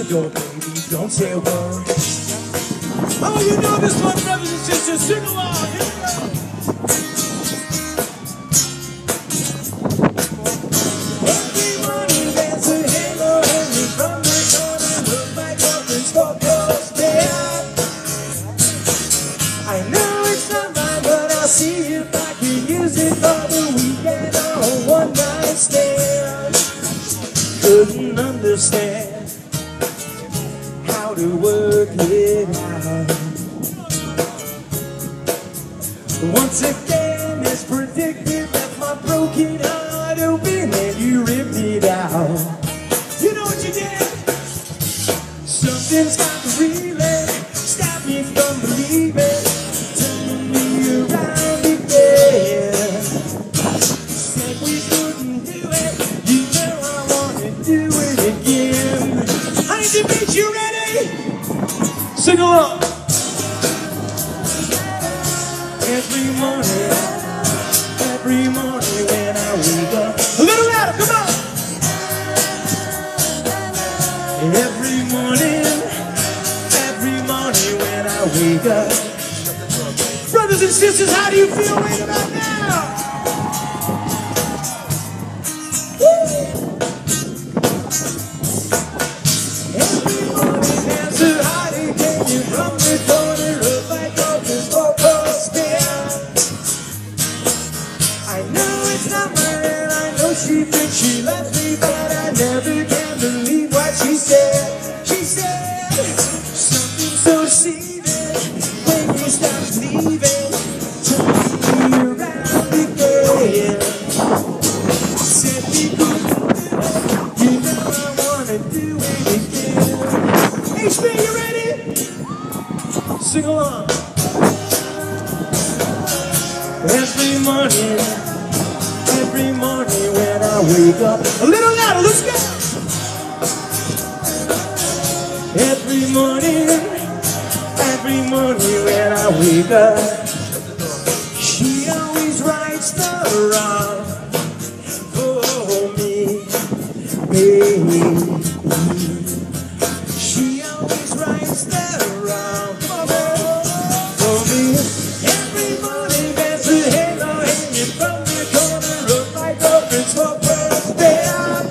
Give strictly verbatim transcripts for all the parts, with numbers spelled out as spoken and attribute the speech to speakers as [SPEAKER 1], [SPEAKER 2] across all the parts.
[SPEAKER 1] the door, baby, don't say a word. Oh, you know this one, brothers and sisters, sing along, here we go. Every morning there's a halo hanging from the corner of my girlfriend's four-post bed. I know it's not mine, but I'll see if I can use it for the weekend or a one-night stand. Couldn't understand how to work it out. Once again, as predicted, left my broken heart open and you ripped it out. You know what you did? Something's got to really stop me from believing, turning me around again. Said we couldn't do it, you know I want to do it again. Honey, the beach, you ready? Sing along. Every morning, every morning when I wake up. A little louder, come on! Every morning, every morning when I wake up. Brothers and sisters, how do you feel right about now? Woo! Every morning there's a heartache hanging from the corner of my girlfriend's four-post bed. I know it's not mine, I know she thinks she loves me, but I never can believe what she said. She said something so deceiving when you stop leaving, turn me around again. Said we couldn't do it, you know I wanna do it again. H B, you ready? Sing along. Every morning, every morning when I wake up. A little louder, let's go! Every morning, every morning when I wake up, she always rights the wrong for me, baby. She always rights the wrong for me. Every morning there's a halo hanging from the corner of my girlfriend's four-post bed.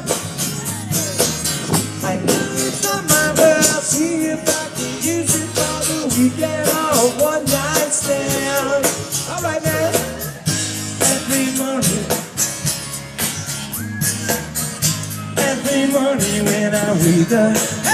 [SPEAKER 1] I know it's not mine, but I'll see if I can use it for the weekend or a one-night stand. All right, man. Every morning, every morning when I wake up.